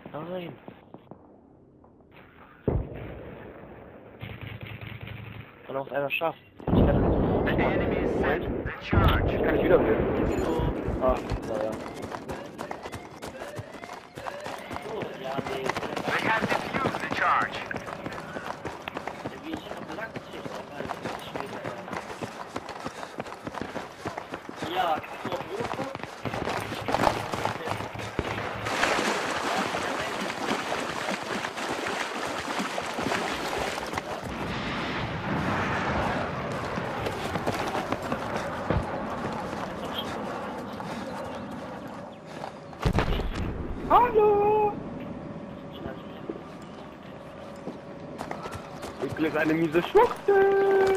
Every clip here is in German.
Nein. Und auch einer schafft. Ich kann Moment. Ich kann nicht wieder sehen. Ah, naja. They have defused the charge. Ja, Hallo! Mikkel ist eine miese Schwuchtel!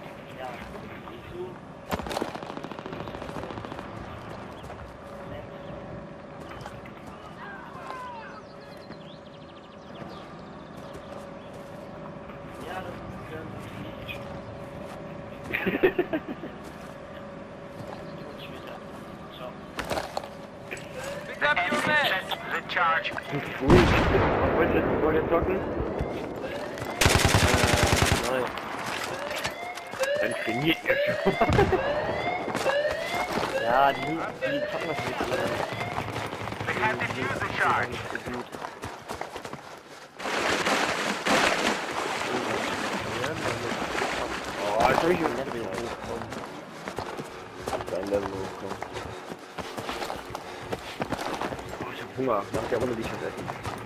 Pick up your men. The charge. Ruhig. Wollt ihr zocken? nein. Dann trainiert ihr schon. Ja, die zocken das nicht so. They have defused the charge. Nicht so gut. Oh, jetzt hab ich ein Level hochkommen. Level hochkommen. Oh, ich hab Hunger. Nach der Runde, die ich jetzt essen.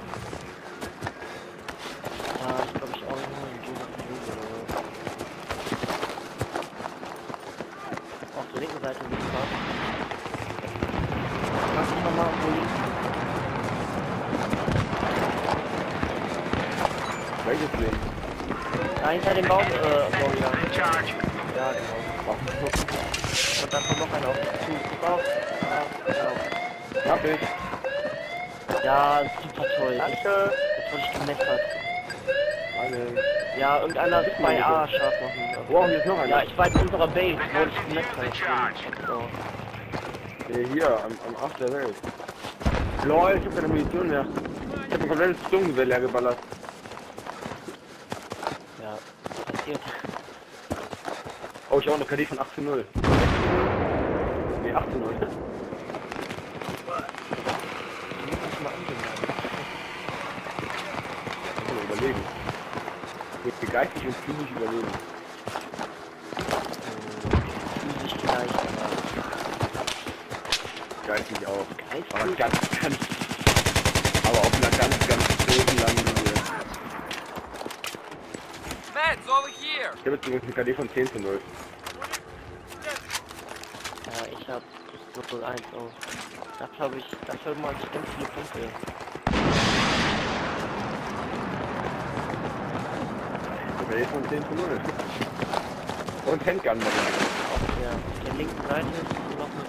Ja, ich glaube ich auch nur in Jugend oder so. Auf der linken Seite liegt was. Kannst du nochmal wo links? Welches Ding? Da hinter dem Baum, Florian. The charge. Ja, genau. Und dann kommt noch einer auf dich zu. Guck auf. Ja, genau. Hab ich. Ja, super toll. Danke. Jetzt wurde ich gemessert. Alle. Ja, irgendeiner ist bei A scharf machen. Wow, hier ist noch einer. Ja, ich war in unserer Base, They wurde have ich defused the gemessert. charge. So. Hier, am Arsch der Welt. Lol, ich hab keine Munition mehr. Ich hab ein komplettes Sturmgewehr leer geballert. Ja, passiert. Oh, ich hab auch noch KD von 18-0. Ne, 18-0. Ich muss das mal angehen. Ich kann überlegen. Ich bin geistig und physisch überlegen. Physisch vielleicht, aber Geistig auch. geistig. Aber ganz. Aber auf einer ganz großen langen Linie. Meds over here. Ich hab jetzt übrigens eine KD von 10-0. Ja, ich hab so 1 auch. Dafür habe ich, dafür mal ganz viele Punkte. Eine KD von 10-0. Und Handgun drin. Auf der linken Seite ist noch eine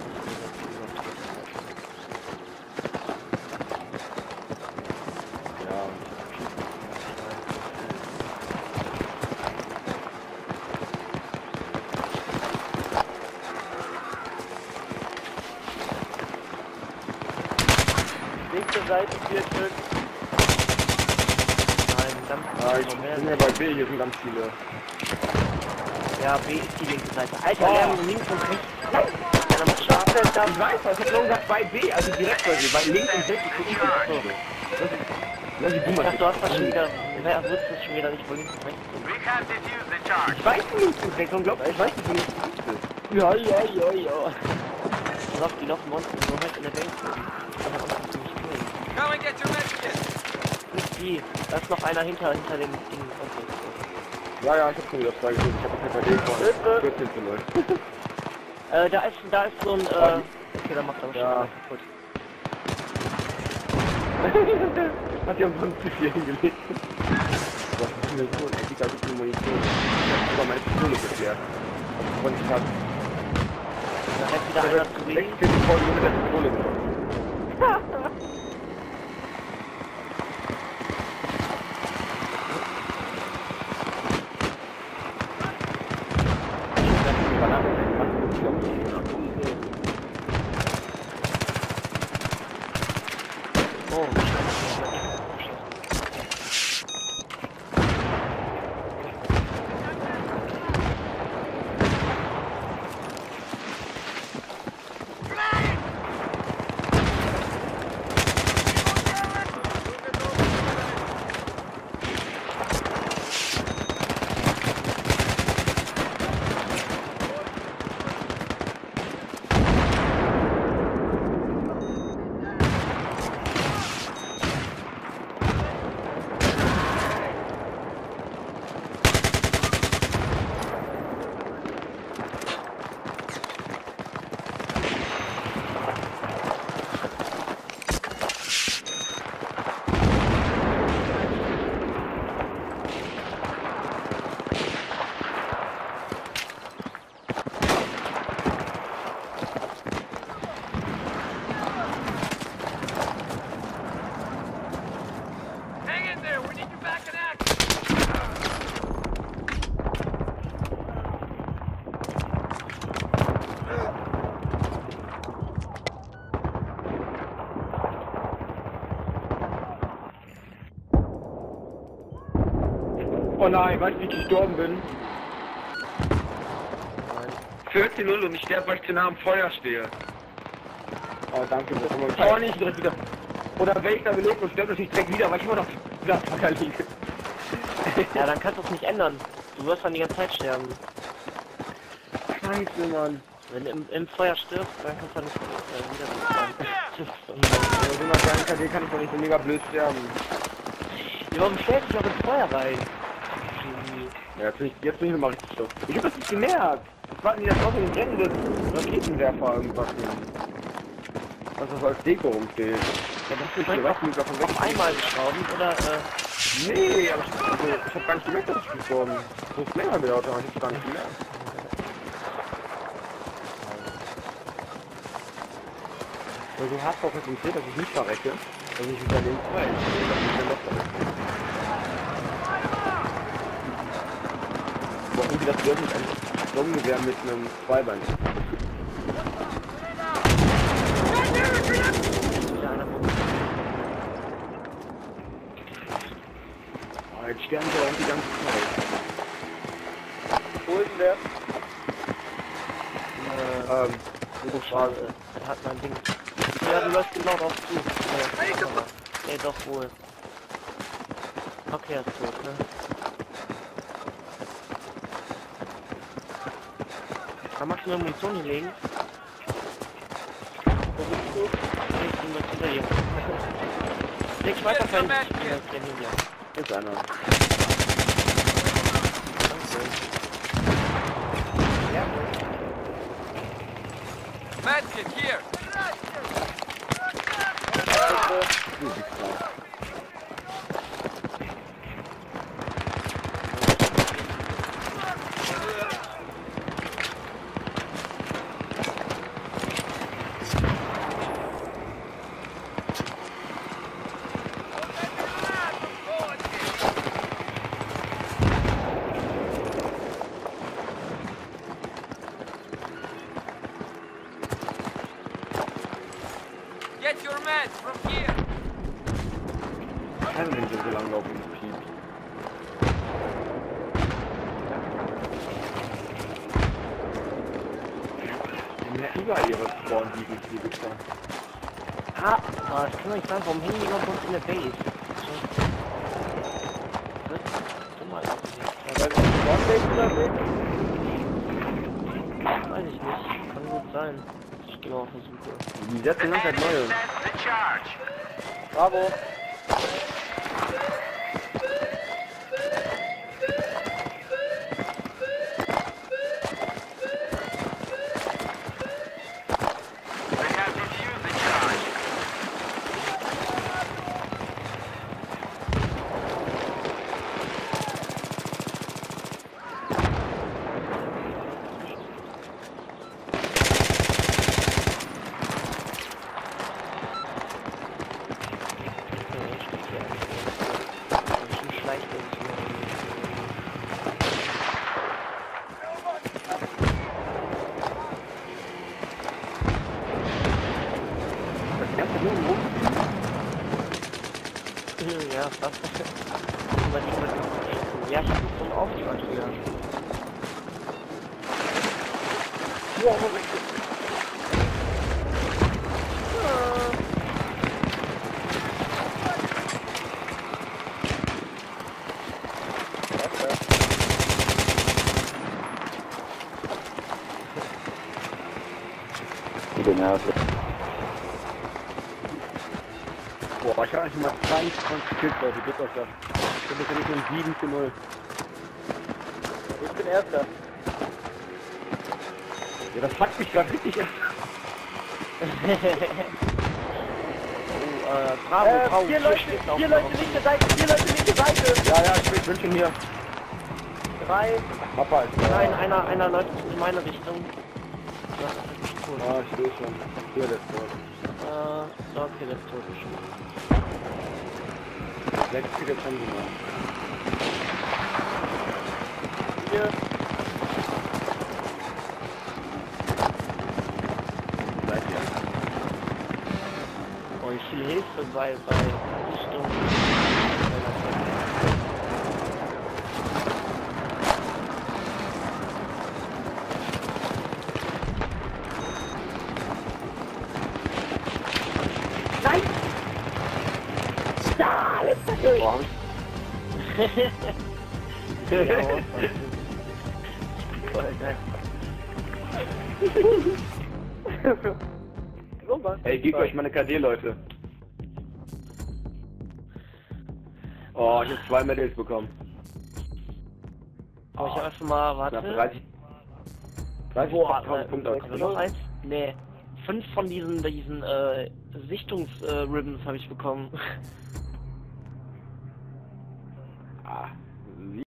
Ja. linke Seite 4 Stück. Nein, ganz Ich bin ja bei B, hier sind ganz viele. Ja, B ist die linke Seite. Alter, Oh. wir haben links und rechts. Ja, dann muss ich auch. Ich weiß, was ich hab nur gesagt bei B, also direkt bei B, weil links und rechts ist so. Das ist die Ich Boomer. dachte, du hast das schon wieder. Wer wusste es schon wieder nicht, wo links und rechts sind? We have defused the charge. Ich weiß nicht, links und rechts, unglaublich, ich weiß nicht, wo links und rechts ist. Ja. Pass auf, die laufen Monster so weit in der Base rum. Ich kann auch nicht spielen. Come and get your messages. Nicht die. Da ist noch einer hinter dem Ding. Okay. Ja, ich hab schon wieder 2 gesehen, ich hab das bei D von 14-0. Da ist so ein, okay, dann macht er Ja. wahrscheinlich kaputt. Hat die umsonst zu viel hingelegt. Das ist mir so ein dicker bisschen Munition. Ich hab sogar meine Pistole geklärt. Und ich hab Da hat wieder einer zu wenig. 46 Folgen mit der Pistole genommen. Oh, scheiße. Oh nein, weißt du, wie ich gestorben bin? Nein. 14-0 und ich sterbe, weil ich zu nah am Feuer stehe. Oh, danke. Oh, nicht direkt wieder. Oder wenn ich da belebt und sterbe natürlich direkt wieder, weil ich immer noch wieder Feuer liege. Ja, dann kannst du es nicht ändern. Du wirst dann die ganze Zeit sterben. Scheiße, Mann. Wenn du im Feuer stirbst, dann kannst du nicht wieder sterben. Ja, so einer kleinen KD kann ich doch nicht so mega blöd sterben. Ja, warum stellst du dich auch ins Feuer rein? Ja, jetzt bin ich nochmal richtig stolz. Ich hab das nicht gemerkt. Das war das auch so ein brennendes Raketenwerfer irgendwas. Was das als Deko rumsteht. Ja, das ist Ich weiß nicht, davon weg. auf einmal geschrauben, oder? Nee, aber ich hab gar nicht gemerkt, dass ich gestorben bin. So ist länger gedauert, aber ich hab's gar nicht gemerkt. Ich bin so hardcore konzentriert, dass ich nicht verrecke, dass ich wieder den Fall. Aber irgendwie das wird mit einem Sturmgewehr mit einem Zweibein. Oh, jetzt sterben sie auch die ganze Zeit. Wo ist denn der? Oh, schade. Er hat mein Ding. Ja, du läufst genau drauf zu. Nee, doch wohl. Okay, er ist tot, ne? Da magst du mir Munition hinlegen? Wo bist du? Ich bin jetzt hinter dir. Leg Schweißerfan. Ist einer. Ja, Medkit, hier! Du bist da. Get your meds from here! Ich kann nicht so lange laufen, das Piep. Die merken überall ihre Spawn-Dieben, die Wichser. ah, das kann doch nicht sein. Warum hängen die noch bei uns in der Base? Guck mal, Ja, weil das Spawn-Base oder weg? weiß ich nicht. Kann gut sein. Ich gehe mal auf Versuche. Die setzen ganz halt neue. Bravo. Ja, fast. Ja, ich hab noch so einen Auftrag hier. Wow, boah, ich habe eigentlich mal 22 Kills, Leute, bitte euch das. Ich bin nicht um 7:0. Ich bin Erster. Ja, das fuckt mich gerade richtig ab. Bravo, Bravo. Vier Leute linke Seite, 4 Leute linke Seite. Ja, ich bin schon hier. 3. Papa ist da. Nein, einer läuft in meine Richtung. Das ist wirklich cool. Ah, ich sehe schon. Hier, der ist tot. Okay, der ist tot schon. 6 Tickets haben sie mal. Hier. Seid ihr? Oh, ich viel Hilfe bei Richtung. Ja, letzter Kill! Boah, Voll geil. So, Mann. ey, gebt euch meine KD, Leute. Oh, ich hab 2 Medals bekommen. Aber ich hab einfach mal, Knapp warte. 30.000 Punkte. Also noch eins? Nee. 5 von diesen Sichtungsribbons habe ich bekommen. Ah,